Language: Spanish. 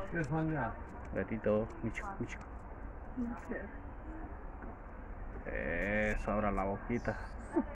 ¿Quieres bañar? Gatito, micho, micho. No sé. Eso, abra la boquita.